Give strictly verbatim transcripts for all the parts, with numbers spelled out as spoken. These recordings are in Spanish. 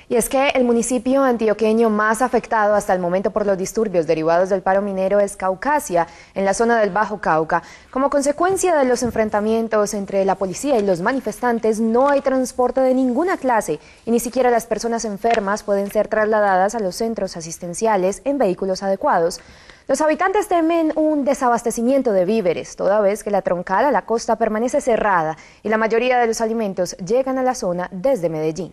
Y es que el municipio antioqueño más afectado hasta el momento por los disturbios derivados del paro minero es Caucasia, en la zona del Bajo Cauca. Como consecuencia de los enfrentamientos entre la policía y los manifestantes, no hay transporte de ninguna clase y ni siquiera las personas enfermas pueden ser trasladadas a los centros asistenciales en vehículos adecuados. Los habitantes temen un desabastecimiento de víveres, toda vez que la troncal a la costa permanece cerrada y la mayoría de los alimentos llegan a la zona desde Medellín.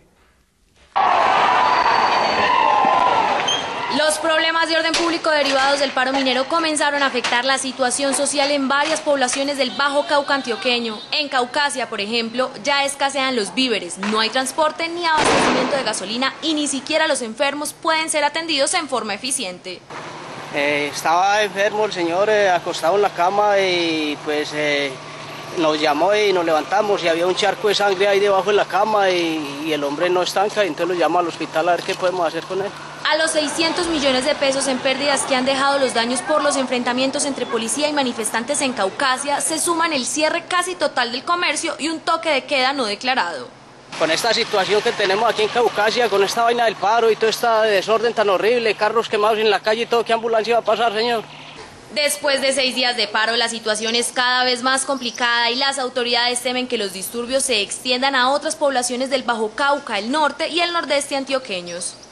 Los problemas de orden público derivados del paro minero comenzaron a afectar la situación social en varias poblaciones del Bajo Cauca antioqueño. En Caucasia, por ejemplo, ya escasean los víveres, no hay transporte ni abastecimiento de gasolina y ni siquiera los enfermos pueden ser atendidos en forma eficiente. Eh, estaba enfermo el señor, eh, acostado en la cama y pues eh, nos llamó y nos levantamos y había un charco de sangre ahí debajo de la cama y, y el hombre no estanca, y entonces lo llama al hospital a ver qué podemos hacer con él. A los seiscientos millones de pesos en pérdidas que han dejado los daños por los enfrentamientos entre policía y manifestantes en Caucasia, se suman el cierre casi total del comercio y un toque de queda no declarado. Con esta situación que tenemos aquí en Caucasia, con esta vaina del paro y todo este desorden tan horrible, carros quemados en la calle y todo, ¿qué ambulancia va a pasar, señor? Después de seis días de paro, la situación es cada vez más complicada y las autoridades temen que los disturbios se extiendan a otras poblaciones del Bajo Cauca, el norte y el nordeste antioqueños.